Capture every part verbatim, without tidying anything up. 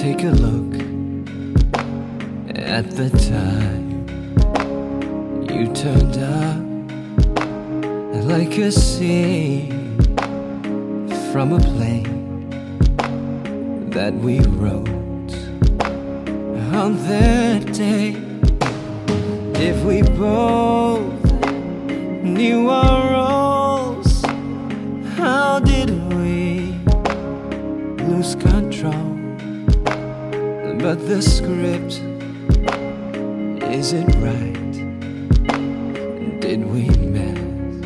Take a look at the time you turned up like a scene from a play that we wrote on that day. If we both knew our roles, how did we lose control? But the script, is it right? Did we mess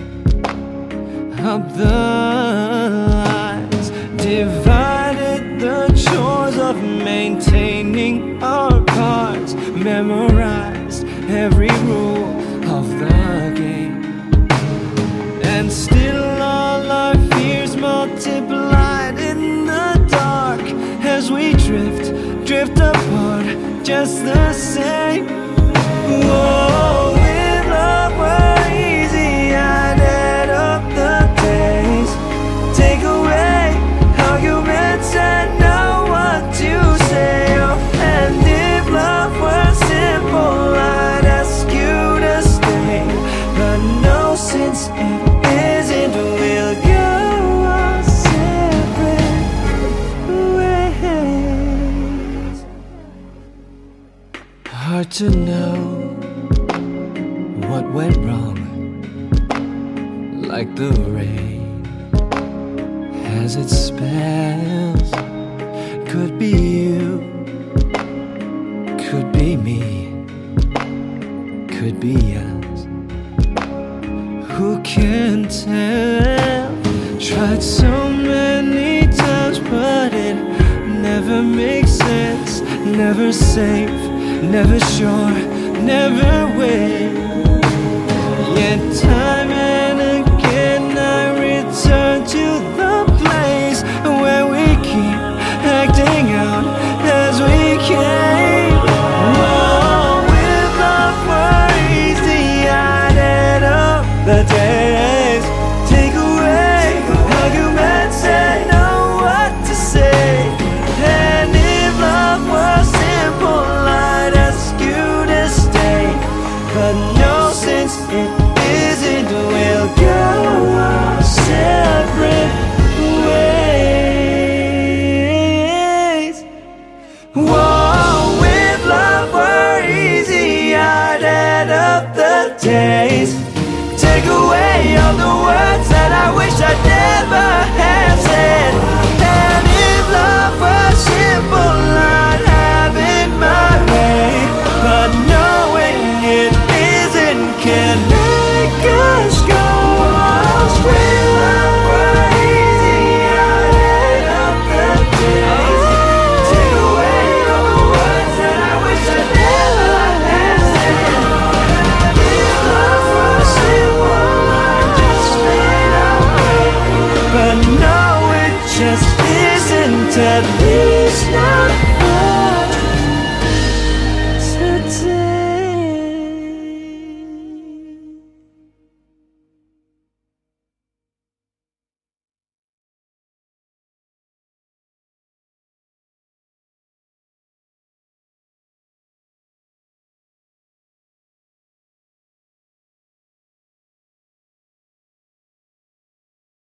up the lines? Divided the chores of maintaining our parts, memorized every rule of the game, and still all our fears multiplied in the dark as we drift drift apart just the same. Whoa, if love were easy, I'd add up the days, take away arguments and know what to say. Oh, and if love were simple, I'd ask you to stay. But no, since it isn't, we'll go our separate ways. Hard to know what went wrong, like the rain has its spells. Could be you, could be me, could be us. Who can tell? Tried so many times, but it never makes sense. Never safe, never sure, never will. Yet time and again I return to the place where we keep acting out as we came. Oh, if love were easy, I'd add up the days, take away arguments and know what to say. And if love were simple, I'd ask you to stay. But no, since it isn't, we'll go our separate ways. Whoa, if love were easy, I'd add up the days, take away all the words that I wish I'd never have said. And if love were simple, I'd have it my way. But knowing it isn't can make us go astray. If love were easy, I'd add up the days, take away all the words that I wish I'd never have said. And if love were simple, I'd just fade away. But no, it just isn't, at least.